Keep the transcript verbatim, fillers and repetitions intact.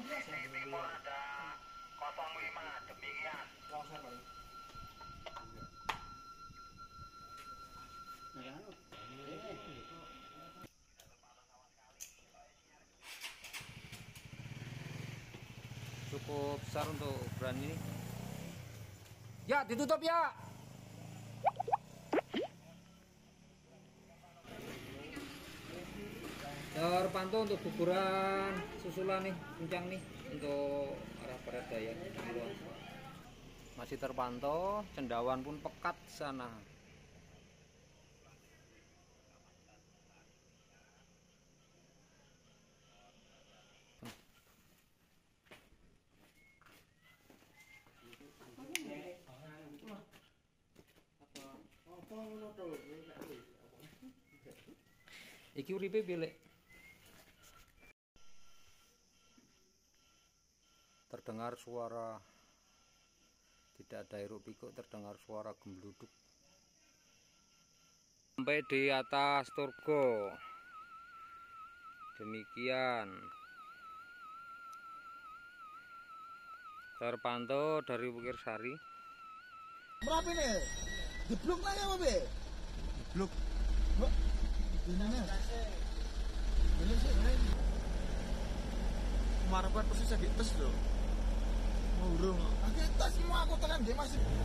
Di timur ada nol lima, demikian. Cukup besar untuk ukuran ini. Ya, ditutup ya. Terpantau untuk guguran susulan nih, kencang nih untuk arah barat daya. Masih terpantau, cendawan pun pekat sana. Iki uripe pilih. Terdengar suara, tidak ada hiruk pikuk, terdengar suara gembluduk. Sampai di atas Turgo. Demikian. Terpantau dari Bukir Sari. Berapa nih? Jeblok lah ya, Babe? Jeblok. Mbak, ini nih. Ini sih, ini. Kemarin kan posisi sakit tes loh. Mau urung. Akhirnya tes semua aku tekan dia masih.